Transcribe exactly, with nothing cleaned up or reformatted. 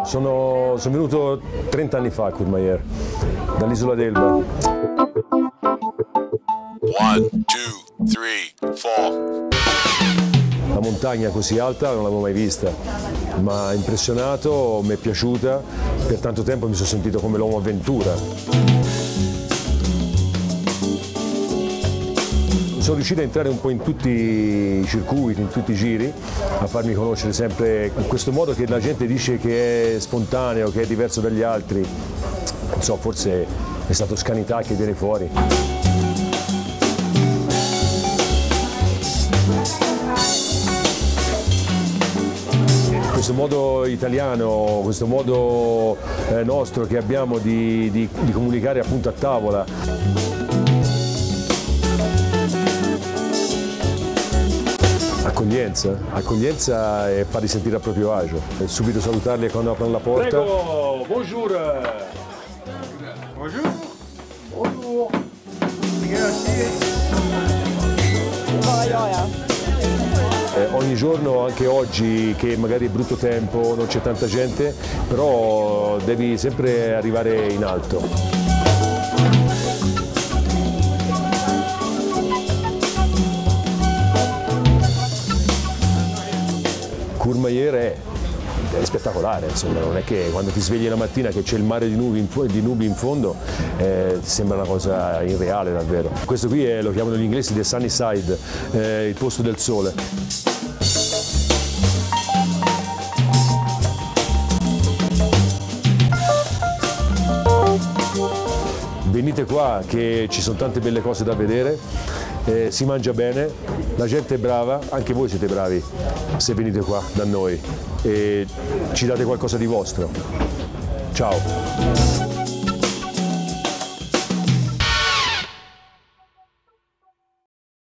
sono, sono venuto trenta anni fa a Courmayeur, dall'isola d'Elba. One, two, three, four. La montagna così alta non l'avevo mai vista, mi ha impressionato, mi è piaciuta, per tanto tempo mi sono sentito come l'uomo avventura. Sono riuscito a entrare un po' in tutti i circuiti, in tutti i giri, a farmi conoscere sempre in questo modo che la gente dice che è spontaneo, che è diverso dagli altri. Non so, forse è stato Scanità che viene fuori. Questo modo italiano, questo modo eh, nostro che abbiamo di, di, di comunicare appunto a tavola. Accoglienza, accoglienza e farli sentire a proprio agio. E subito salutarli quando aprono la porta. Prego, bonjour! Bonjour. Bonjour. Eh, ogni giorno, anche oggi che magari è brutto tempo, non c'è tanta gente, però devi sempre arrivare in alto. Courmayeur è, è spettacolare, insomma, non è che quando ti svegli la mattina che c'è il mare di nubi in, di nubi in fondo, eh, sembra una cosa irreale davvero. Questo qui è, lo chiamano gli inglesi the sunny side, eh, il posto del sole. Venite qua che ci sono tante belle cose da vedere, eh, si mangia bene, la gente è brava, anche voi siete bravi se venite qua da noi e ci date qualcosa di vostro. Ciao!